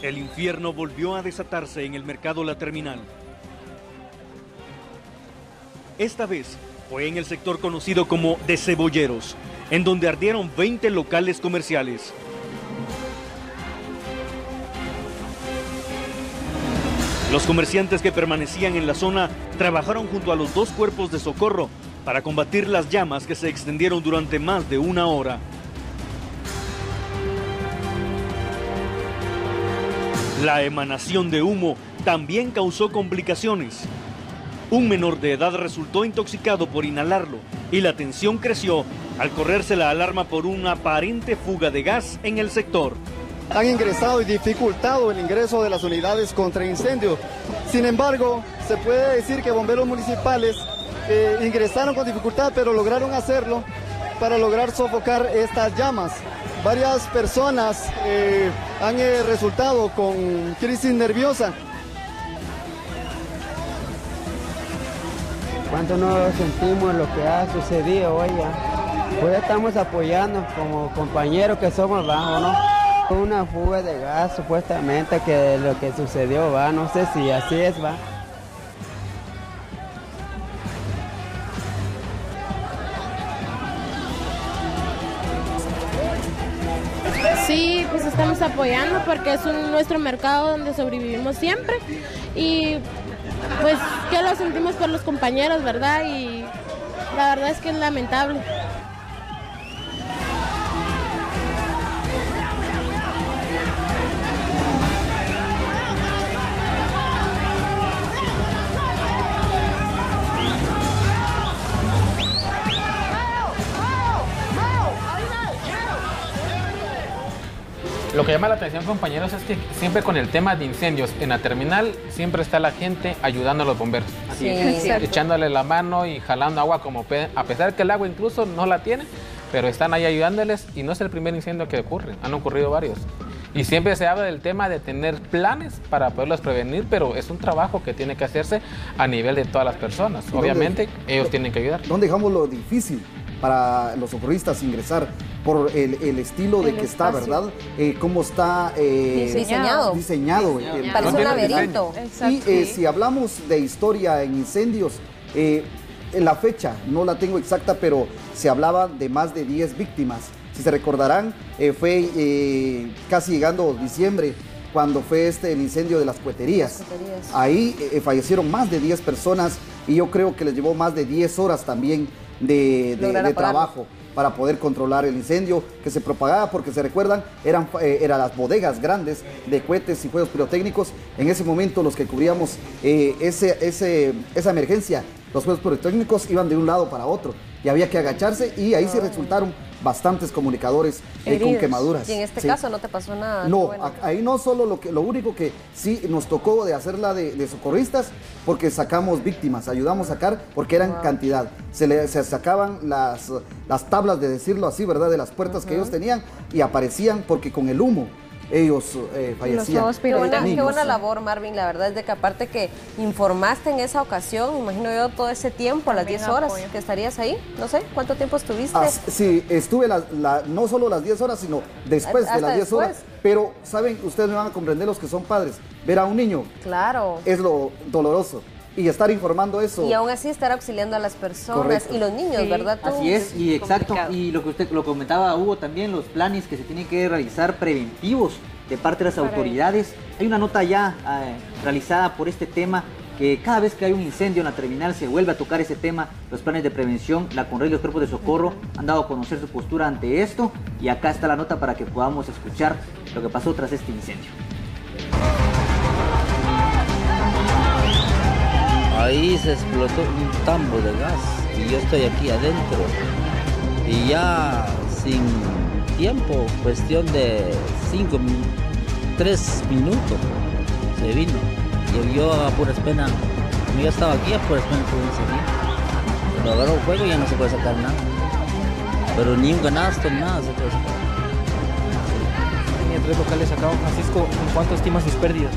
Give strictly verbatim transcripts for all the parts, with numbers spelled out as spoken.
El infierno volvió a desatarse en el mercado La Terminal. Esta vez fue en el sector conocido como de Cebolleros, en donde ardieron veinte locales comerciales. Los comerciantes que permanecían en la zona trabajaron junto a los dos cuerpos de socorro para combatir las llamas que se extendieron durante más de una hora. La emanación de humo también causó complicaciones. Un menor de edad resultó intoxicado por inhalarlo y la tensión creció al correrse la alarma por una aparente fuga de gas en el sector. Han ingresado y dificultado el ingreso de las unidades contra incendio. Sin embargo, se puede decir que bomberos municipales eh, ingresaron con dificultad, pero lograron hacerlo para lograr sofocar estas llamas. Varias personas eh, han eh, resultado con crisis nerviosa. ¿Cuánto no sentimos lo que ha sucedido hoy? Pues estamos apoyando como compañeros que somos, ¿va? ¿O no? Una fuga de gas supuestamente que lo que sucedió, ¿va? No sé si así es, ¿va? Sí, pues estamos apoyando porque es un, nuestro mercado donde sobrevivimos siempre y pues que lo sentimos por los compañeros, ¿verdad? Y la verdad es que es lamentable. Lo que llama la atención, compañeros, es que siempre con el tema de incendios en la terminal siempre está la gente ayudando a los bomberos. Sí, Así, echándole la mano y jalando agua como pueden, a pesar que el agua incluso no la tienen, pero están ahí ayudándoles y no es el primer incendio que ocurre, han ocurrido varios. Y siempre se habla del tema de tener planes para poderlos prevenir, pero es un trabajo que tiene que hacerse a nivel de todas las personas. Obviamente, ellos tienen que ayudar. ¿Dónde dejamos lo difícil para los socorristas ingresar? Por el, el estilo de el que espacio. está, ¿verdad? Eh, cómo está eh, diseñado. diseñado. diseñado. El, Parece el, un laberinto. Y eh, si hablamos de historia en incendios, eh, en la fecha, no la tengo exacta, pero se hablaba de más de diez víctimas. Si se recordarán, eh, fue eh, casi llegando diciembre, cuando fue este el incendio de las cueterías. Las cueterías. Ahí eh, fallecieron más de diez personas y yo creo que les llevó más de diez horas también de, de, de trabajo para poder controlar el incendio que se propagaba, porque se recuerdan, eran, eh, eran las bodegas grandes de cohetes y fuegos pirotécnicos. En ese momento los que cubríamos eh, ese, ese, esa emergencia, los fuegos pirotécnicos iban de un lado para otro y había que agacharse y ahí sí resultaron bastantes comunicadores eh, con quemaduras. Y en este sí. caso no te pasó nada. No, bueno. a, ahí no solo lo que lo único que sí nos tocó de hacerla de, de socorristas, porque sacamos víctimas, ayudamos a sacar, porque eran wow. cantidad. Se, le, se sacaban las, las tablas, de decirlo así, ¿verdad? De las puertas uh-huh. que ellos tenían y aparecían porque con el humo ellos eh, fallecían. Qué buena, qué buena labor, Marvin, la verdad es de que aparte que informaste en esa ocasión, imagino yo todo ese tiempo, las diez horas apoyo. que estarías ahí, no sé, ¿cuánto tiempo estuviste? Ah, sí, estuve la, la, no solo las diez horas, sino después de las diez horas, pero saben, ustedes me van a comprender los que son padres, ver a un niño claro. es lo doloroso. Y estar informando eso. Y aún así estar auxiliando a las personas. Correcto. Y los niños, sí. ¿verdad? ¿Tú? Así es, y exacto. Complicado. Y lo que usted lo comentaba, Hugo, también los planes que se tienen que realizar preventivos de parte de las Para autoridades. Él. Hay una nota ya eh, realizada por este tema, que cada vez que hay un incendio en la terminal se vuelve a tocar ese tema. Los planes de prevención, la CONRED y los cuerpos de socorro uh-huh. han dado a conocer su postura ante esto. Y acá está la nota para que podamos escuchar lo que pasó tras este incendio. Ahí se explotó un tambo de gas y yo estoy aquí adentro y ya sin tiempo, cuestión de cinco, tres minutos se vino y yo a puras penas, como yo estaba aquí a puras penas pude seguir, pero agarró fuego y ya no se puede sacar nada, pero ni un canasto, nada se puede sacar. Tenía tres locales acá, Francisco, ¿en cuánto estimas sus pérdidas?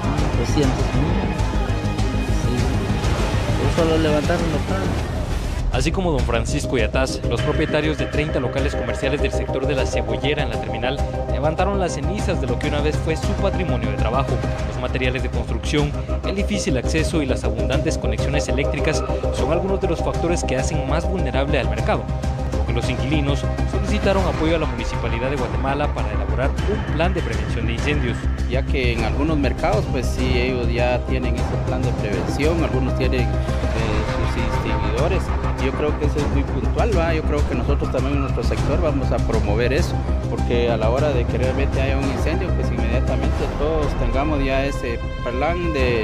trescientos mil. Sí. Solo levantaron los planos. así como don Francisco Yataz, los propietarios de treinta locales comerciales del sector de la Cebollera en la terminal, levantaron las cenizas de lo que una vez fue su patrimonio de trabajo. Los materiales de construcción, el difícil acceso y las abundantes conexiones eléctricas son algunos de los factores que hacen más vulnerable al mercado. Los inquilinos solicitaron apoyo a la Municipalidad de Guatemala para elaborar un plan de prevención de incendios. Ya que en algunos mercados, pues sí, ellos ya tienen ese plan de prevención, algunos tienen eh, sus extinguidores. Yo creo que eso es muy puntual, ¿va? Yo creo que nosotros también en nuestro sector vamos a promover eso, porque a la hora de que realmente haya un incendio, pues inmediatamente todos tengamos ya ese plan de...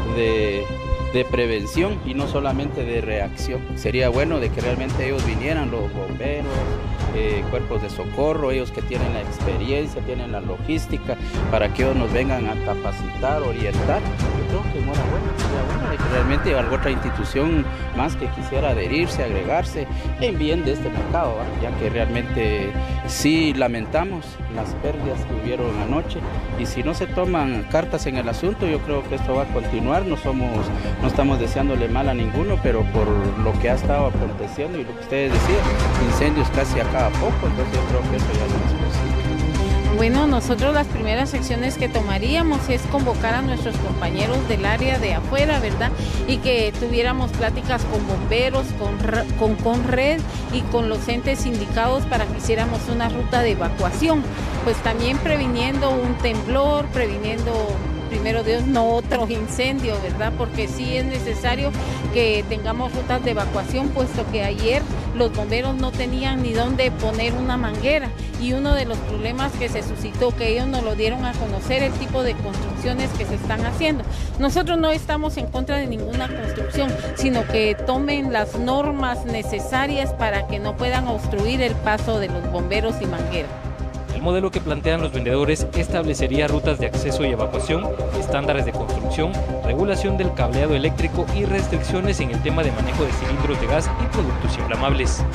de de prevención y no solamente de reacción. Sería bueno de que realmente ellos vinieran, los bomberos, eh, cuerpos de socorro, ellos que tienen la experiencia, tienen la logística, para que ellos nos vengan a capacitar, orientar. Yo creo que enhorabuena, sería bueno de que realmente alguna otra institución más que quisiera adherirse, agregarse en bien de este mercado, ¿va? Ya que realmente sí lamentamos las pérdidas que hubieron anoche y si no se toman cartas en el asunto, yo creo que esto va a continuar. No somos No estamos deseándole mal a ninguno, pero por lo que ha estado aconteciendo y lo que ustedes decían, incendios casi a cada poco, entonces yo creo que eso ya no es posible. Bueno, nosotros las primeras acciones que tomaríamos es convocar a nuestros compañeros del área de afuera, ¿verdad? Y que tuviéramos pláticas con bomberos, con, con Conred y con los entes indicados para que hiciéramos una ruta de evacuación, pues también previniendo un temblor, previniendo... primero Dios, no otro incendio, ¿verdad? Porque sí es necesario que tengamos rutas de evacuación, puesto que ayer los bomberos no tenían ni dónde poner una manguera y uno de los problemas que se suscitó, que ellos nos lo dieron a conocer, el tipo de construcciones que se están haciendo. Nosotros no estamos en contra de ninguna construcción, sino que tomen las normas necesarias para que no puedan obstruir el paso de los bomberos y mangueras. El modelo que plantean los vendedores establecería rutas de acceso y evacuación, estándares de construcción, regulación del cableado eléctrico y restricciones en el tema de manejo de cilindros de gas y productos inflamables.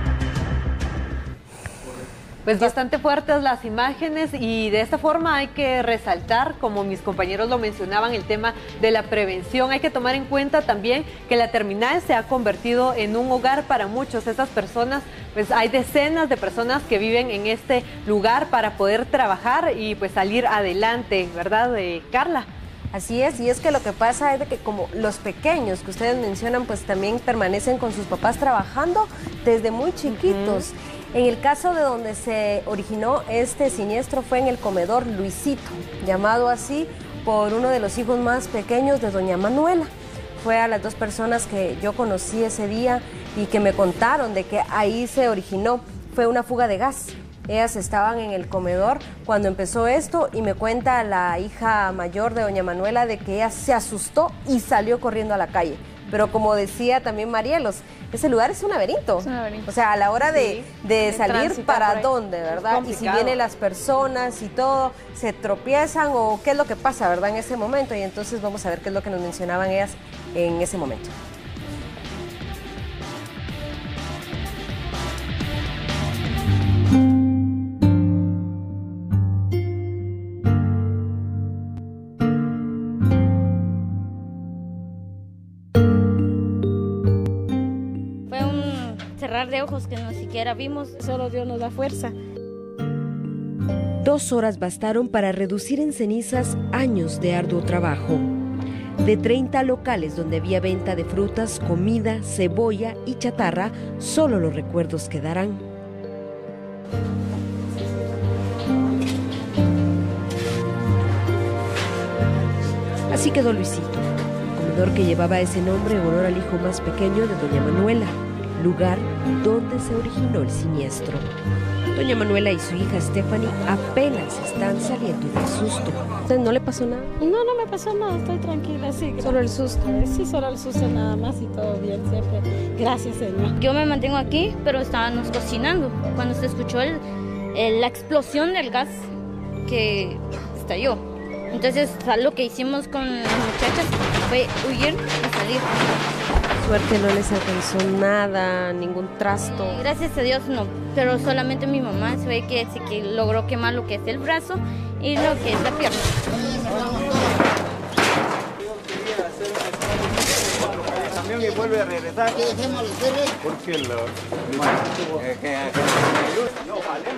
Pues bastante fuertes las imágenes y de esta forma hay que resaltar, como mis compañeros lo mencionaban, el tema de la prevención. Hay que tomar en cuenta también que la terminal se ha convertido en un hogar para muchos. Estas personas, pues hay decenas de personas que viven en este lugar para poder trabajar y pues salir adelante, ¿verdad, eh, Carla? Así es, y es que lo que pasa es de que como los pequeños que ustedes mencionan, pues también permanecen con sus papás trabajando desde muy chiquitos. Uh-huh. En el caso de donde se originó este siniestro fue en el comedor Luisito, llamado así por uno de los hijos más pequeños de doña Manuela. Fue a las dos personas que yo conocí ese día y que me contaron de que ahí se originó. Fue una fuga de gas. Ellas estaban en el comedor cuando empezó esto y me cuenta la hija mayor de doña Manuela de que ella se asustó y salió corriendo a la calle. Pero como decía también Marielos, ese lugar es un laberinto. Es un laberinto. O sea, a la hora de, sí, de salir, ¿para dónde, verdad? Y si vienen las personas y todo, se tropiezan o qué es lo que pasa, ¿verdad? En ese momento. Y entonces vamos a ver qué es lo que nos mencionaban ellas en ese momento. De ojos que no siquiera vimos, solo Dios nos da fuerza. Dos horas bastaron para reducir en cenizas años de arduo trabajo. De treinta locales donde había venta de frutas, comida, cebolla y chatarra, solo los recuerdos quedarán. Así quedó Luisito, comedor que llevaba ese nombre en honor al hijo más pequeño de doña Manuela, lugar donde se originó el siniestro. Doña Manuela y su hija Stephanie apenas están saliendo del susto. ¿No le pasó nada? No, no me pasó nada, estoy tranquila, sí. ¿Solo el susto? Sí, solo el susto nada más y todo bien siempre. Gracias, Señor. Yo me mantengo aquí, pero estábamos cocinando cuando se escuchó el, el, la explosión del gas que estalló. Entonces, lo que hicimos con las muchachas fue huir y salir. Suerte, no les alcanzó nada, ningún trasto. Gracias a Dios no, pero solamente mi mamá se ve que, que logró quemar lo que es el brazo y lo que es la pierna. camión y vuelve a regresar. ¿Qué dejemos los cerros? Porque lo... que, que, que me ayude. No, vale.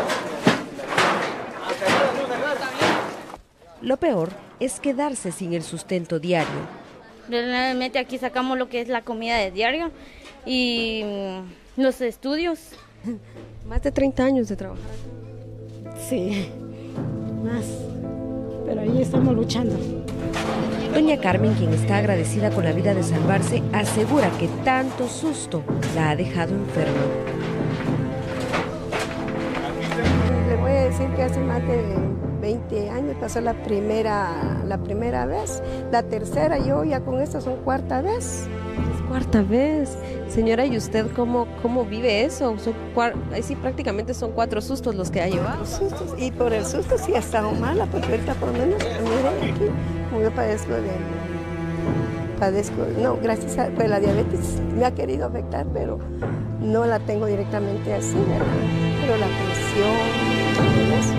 Lo peor es quedarse sin el sustento diario. Realmente aquí sacamos lo que es la comida de diario y los estudios. Más de treinta años de trabajar. Sí, más. Pero ahí estamos luchando. Doña Carmen, quien está agradecida con la vida de salvarse, asegura que tanto susto la ha dejado enferma. Le voy a decir que hace más de veinte años pasó la primera, la primera vez, la tercera, yo ya con esto son cuarta vez. Es cuarta vez. Señora, ¿y usted cómo, cómo vive eso? Son ahí sí prácticamente son cuatro sustos los que ha llevado. Sustos, y por el susto sí ha estado mala, porque ahorita por lo menos, miren aquí, como yo padezco de... Padezco, no, gracias a pues la diabetes me ha querido afectar, pero no la tengo directamente así, ¿verdad? Pero la presión, todo eso.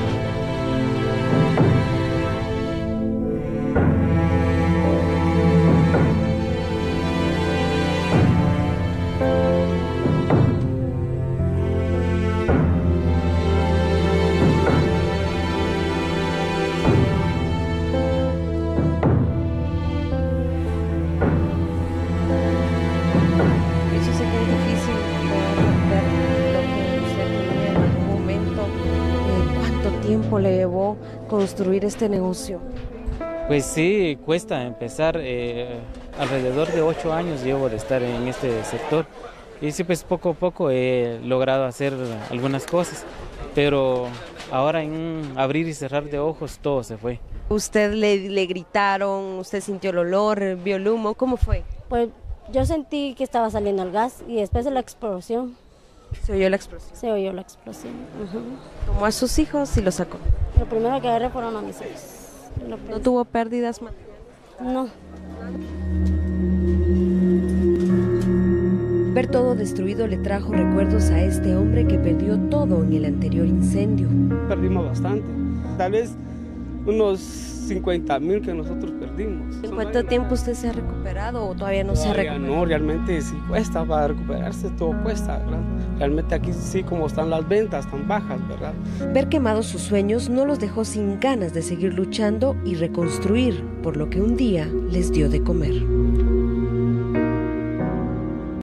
Le llevó construir este negocio? Pues sí, cuesta empezar. Eh, alrededor de ocho años llevo de estar en este sector y sí, pues poco a poco he logrado hacer algunas cosas, pero ahora en un abrir y cerrar de ojos todo se fue. ¿Usted le, le gritaron, usted sintió el olor, vio el humo? ¿Cómo fue? Pues yo sentí que estaba saliendo el gas y después de la explosión. ¿Se oyó la explosión? Se oyó la explosión. Uh-huh. ¿Tomó a sus hijos y los sacó? Lo primero que agarré fueron a mis hijos. ¿No tuvo pérdidas materiales? No. Ver todo destruido le trajo recuerdos a este hombre que perdió todo en el anterior incendio. Perdimos bastante, tal vez unos cincuenta mil que nosotros perdimos. ¿En cuánto tiempo usted se ha recuperado o todavía no se ha recuperado? No, realmente sí cuesta para recuperarse, todo cuesta, ¿verdad? Realmente aquí sí, como están las ventas tan bajas, ¿verdad? Ver quemados sus sueños no los dejó sin ganas de seguir luchando y reconstruir por lo que un día les dio de comer.